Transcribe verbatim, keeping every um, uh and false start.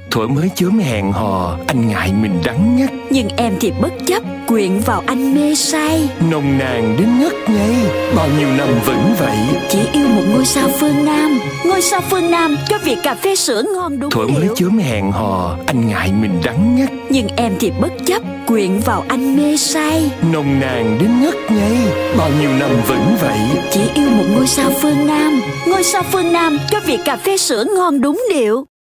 Thuở mới chớm hẹn hò, anh ngại mình đắng ngắt, nhưng em thì bất chấp, quyện vào anh mê say. nồng nàn đến ngất ngây, bao nhiêu năm vẫn vậy. Chỉ yêu một ngôi sao phương Nam, ngôi sao phương Nam cho việc cà phê sữa ngon đúng Thuở điệu. mới chớm hẹn hò, anh ngại mình đắng ngắt, nhưng em thì bất chấp, quyện vào anh mê say. nồng nàn đến ngất ngây, bao nhiêu năm vẫn vậy. Chỉ yêu một ngôi sao phương Nam, ngôi sao phương Nam cho việc cà phê sữa ngon đúng điệu.